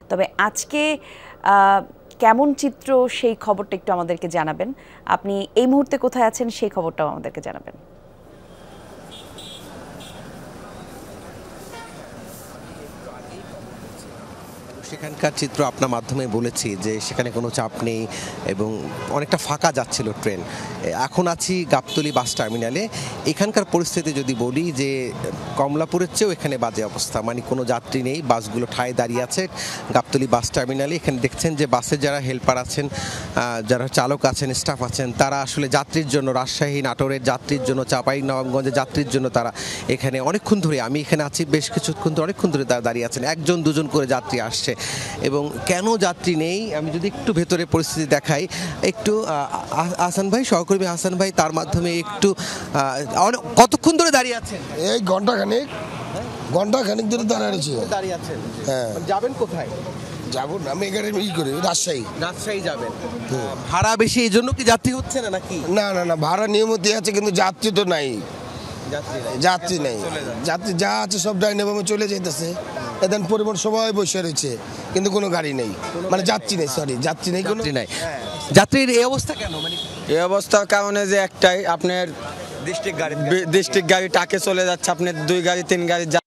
তবে আজকে কেমন চিত্র সেই খবরটা একটু আমাদেরকে জানাবেন। আপনি এই মুহূর্তে কোথায় আছেন সেই খবরটাও আমাদেরকে জানাবেন। সেখানকার চিত্র আপনার মাধ্যমে বলেছি যে সেখানে কোনো চাপ নেই এবং অনেকটা ফাঁকা যাচ্ছিল ট্রেন। এখন আছি গাবতলী বাস টার্মিনালে। এখানকার পরিস্থিতি যদি বলি যে কমলাপুরের চেয়েও এখানে বাজে অবস্থা, মানে কোনো যাত্রী নেই, বাসগুলো ঠায় দাঁড়িয়ে আছে গাবতলী বাস টার্মিনালে। এখানে দেখছেন যে বাসে যারা হেল্পার আছেন, যারা চালক আছেন, স্টাফ আছেন, তারা আসলে যাত্রীর জন্য, রাজশাহী নাটোরের যাত্রীর জন্য, চাঁপাইনবাবগঞ্জের যাত্রীর জন্য তারা এখানে অনেকক্ষণ ধরে, আমি এখানে আছি বেশ কিছুক্ষণ ধরে, অনেকক্ষণ ধরে তারা দাঁড়িয়ে আছেন। একজন দুজন করে যাত্রী আসছে। এবং কেন যাত্রী নেই আমি যদি একটু ভেতরে পরিস্থিতি দেখাই, একটু হাসান ভাই, সহকর্মী হাসান ভাই, তার মাধ্যমে একটু কতক্ষণ ধরে দাঁড়িয়ে আছেন? এই ঘন্টাখানিক ধরে দাঁড়িয়ে আছেন। হ্যাঁ। যাবেন কোথায়? যাবো না, আমি এখানে করি রাজশাহী যাবেন। ভাড়া বেশি এই জন্য কি যাত্রী হচ্ছে না নাকি? না, ভাড়া নিয়মিত আছে কিন্তু যাত্রী তো নাই। যাত্রী নেই, যাত্রী যা আছে সব ডাইনামে চলে যেতেছে। এদিন পরিবহন সবাই বসে রয়েছে কিন্তু কোনো গাড়ি নেই, মানে যাত্রী নেই, যাত্রী নেই, কোনো নাই। যাত্রীর এই অবস্থা কেন? মানে এই অবস্থার কারণে যে একটাই, আপনার ডিস্ট্রিক্ট গাড়ি টাকে চলে যাচ্ছে, আপনার 2 গাড়ি 3 গাড়ি